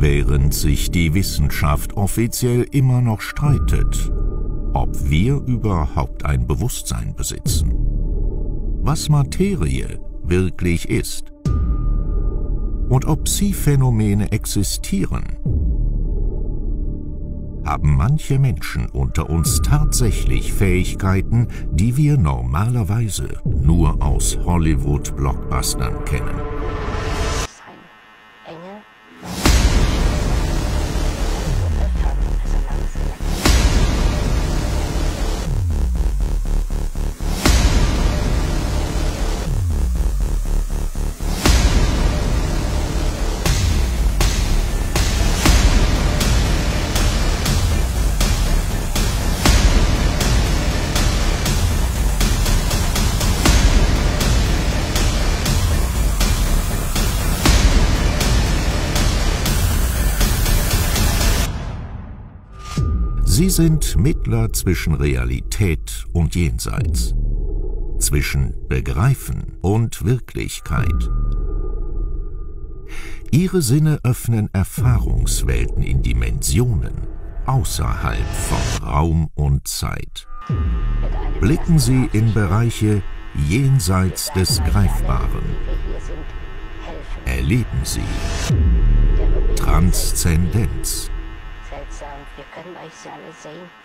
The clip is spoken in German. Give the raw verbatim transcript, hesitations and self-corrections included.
Während sich die Wissenschaft offiziell immer noch streitet, ob wir überhaupt ein Bewusstsein besitzen, was Materie wirklich ist und ob Psi-Phänomene existieren, haben manche Menschen unter uns tatsächlich Fähigkeiten, die wir normalerweise nur aus Hollywood-Blockbustern kennen. Sie sind Mittler zwischen Realität und Jenseits, zwischen Begreifen und Wirklichkeit. Ihre Sinne öffnen Erfahrungswelten in Dimensionen außerhalb von Raum und Zeit. Blicken Sie in Bereiche jenseits des Greifbaren. Erleben Sie Transzendenz. Seltsam, wir können euch sie alle sehen.